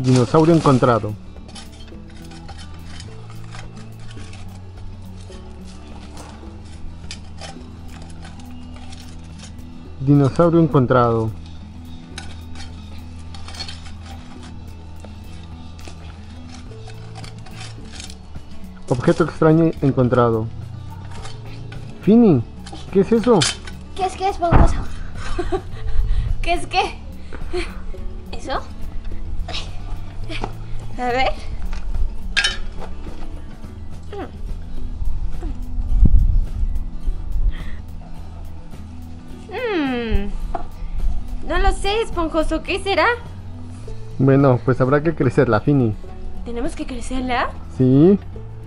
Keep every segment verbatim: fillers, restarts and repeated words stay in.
Dinosaurio encontrado. Dinosaurio encontrado. Objeto extraño encontrado. Fini, ¿qué es eso? ¿Qué es que es esponjoso? ¿Qué es qué? ¿Eso? A ver. Mm. No lo sé, esponjoso, ¿qué será? Bueno, pues habrá que crecerla, Fini. ¿Tenemos que crecerla? Sí.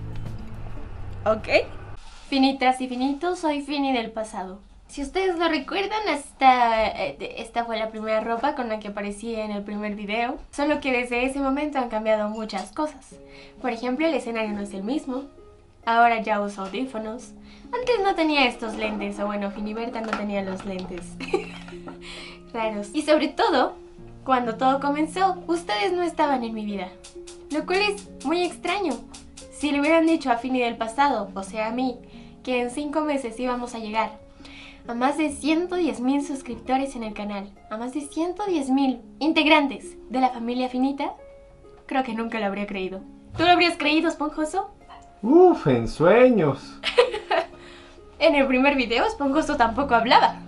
Ok. Finitas y finitos, soy Fini del pasado. Si ustedes lo recuerdan, esta, esta fue la primera ropa con la que aparecí en el primer video. Solo que desde ese momento han cambiado muchas cosas. Por ejemplo, el escenario no es el mismo. Ahora ya uso audífonos. Antes no tenía estos lentes, o bueno, Finiberta no tenía los lentes raros. Y sobre todo, cuando todo comenzó, ustedes no estaban en mi vida. Lo cual es muy extraño. Si le hubieran dicho a Fini del pasado, o sea a mí, que en cinco meses íbamos a llegar a más de ciento diez mil suscriptores en el canal, a más de ciento diez mil integrantes de la familia Finita, creo que nunca lo habría creído. ¿Tú lo habrías creído, esponjoso? Uf, en sueños. En el primer video, Esponjoso tampoco hablaba.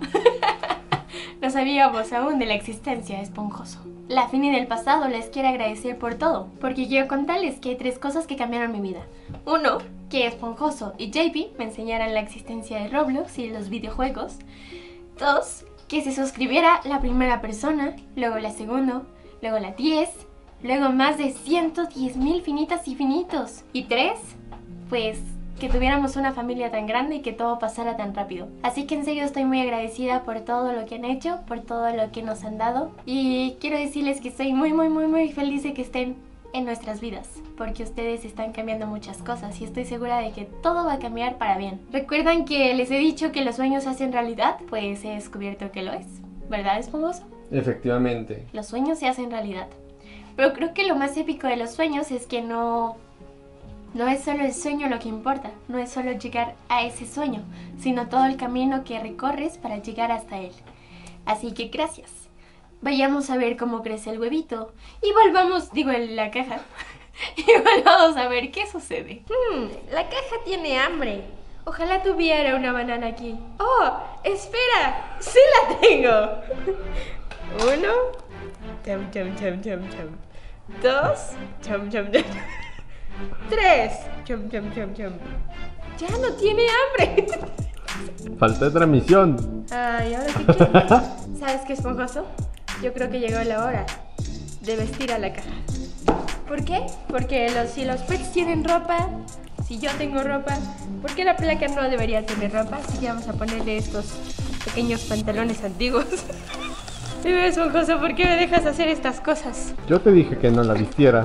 No sabíamos aún de la existencia de Esponjoso. La Fini del pasado les quiere agradecer por todo, porque quiero contarles que hay tres cosas que cambiaron mi vida. Uno, que Esponjoso y J P me enseñaran la existencia de Roblox y los videojuegos. Dos, que se suscribiera la primera persona, luego la segunda, luego la diez, luego más de ciento diez mil finitas y finitos. Y tres, pues que tuviéramos una familia tan grande y que todo pasara tan rápido. Así que en serio estoy muy agradecida por todo lo que han hecho, por todo lo que nos han dado. Y quiero decirles que estoy muy muy muy muy feliz de que estén en nuestras vidas, porque ustedes están cambiando muchas cosas y estoy segura de que todo va a cambiar para bien. ¿Recuerdan que les he dicho que los sueños se hacen realidad? Pues he descubierto que lo es, ¿verdad, Esponjoso? Efectivamente. Los sueños se hacen realidad. Pero creo que lo más épico de los sueños es que no... No es solo el sueño lo que importa, no es solo llegar a ese sueño, sino todo el camino que recorres para llegar hasta él. Así que gracias. Vayamos a ver cómo crece el huevito y volvamos, digo, en la caja, y volvamos a ver qué sucede. Hmm, la caja tiene hambre. Ojalá tuviera una banana aquí. ¡Oh! ¡Espera! ¡Sí la tengo! Uno. Cham, cham, cham, cham, cham. Dos. Cham, cham, cham. Tres. Chum, chum, chum, chum. Ya no tiene hambre. Falta de transmisión. Ay, ahora sí quiero. ¿Sabes qué, Esponjoso? Yo creo que llegó la hora de vestir a la caja. ¿Por qué? Porque los, si los pets tienen ropa, si yo tengo ropa, ¿por qué la placa no debería tener ropa? Así que vamos a ponerle estos pequeños pantalones antiguos. Dime, Esponjoso, ¿por qué me dejas hacer estas cosas? Yo te dije que no la vistieras.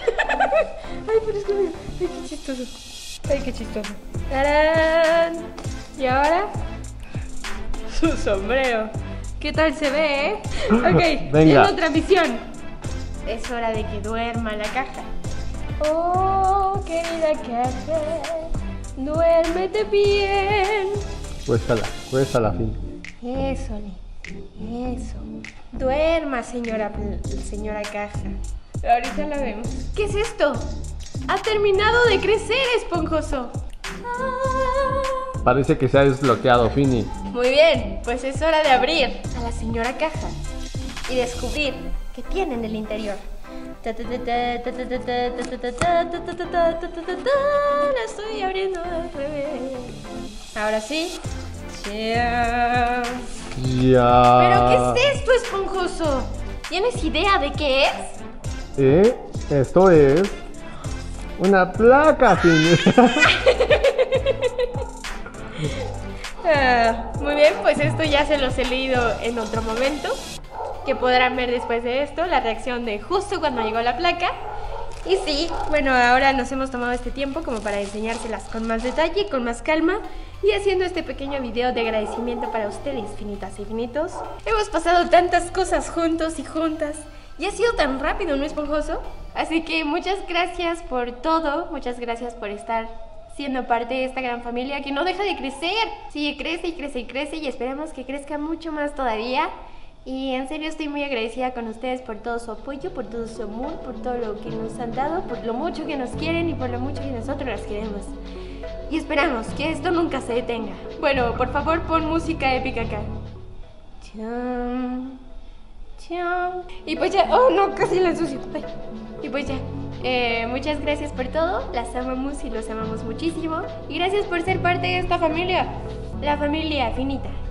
Ay, pero es que... Ay, qué chistoso. Ay, qué chistoso. ¡Tarán! Y ahora... su sombrero. ¿Qué tal se ve, eh? Ok, venga. en otra misión. Es hora de que duerma la caja. Oh, querida caja, duérmete bien. Cuéstala, cuéstala, Fini. Eso, eso. Duerma, señora, señora caja. Ahorita la vemos. ¿Qué es esto? Ha terminado de crecer, Esponjoso. Ah. Parece que se ha desbloqueado, Fini. Muy bien, pues es hora de abrir a la señora caja y descubrir qué tiene en el interior. La estoy abriendo al revés. Ahora sí. Ya. ¿Pero qué es esto, Esponjoso? ¿Tienes idea de qué es? ¿Eh? Esto es una placa, Fini. Ah, muy bien, pues esto ya se los he leído en otro momento, que podrán ver después de esto la reacción de justo cuando llegó la placa. Y sí, bueno, ahora nos hemos tomado este tiempo como para enseñárselas con más detalle, con más calma, y haciendo este pequeño video de agradecimiento para ustedes, finitas y finitos. Hemos pasado tantas cosas juntos y juntas, Ya ha sido tan rápido, ¿no, esponjoso? Así que muchas gracias por todo, muchas gracias por estar siendo parte de esta gran familia que no deja de crecer. Sí, crece y crece y crece y esperemos que crezca mucho más todavía. Y en serio estoy muy agradecida con ustedes por todo su apoyo, por todo su amor, por todo lo que nos han dado, por lo mucho que nos quieren y por lo mucho que nosotros las queremos. Y esperamos que esto nunca se detenga. Bueno, por favor pon música épica acá. Cham, cham. Y pues ya, oh no, casi la ensucio. Ay. Y pues ya, eh, muchas gracias por todo, las amamos y los amamos muchísimo. Y gracias por ser parte de esta familia, la familia finita.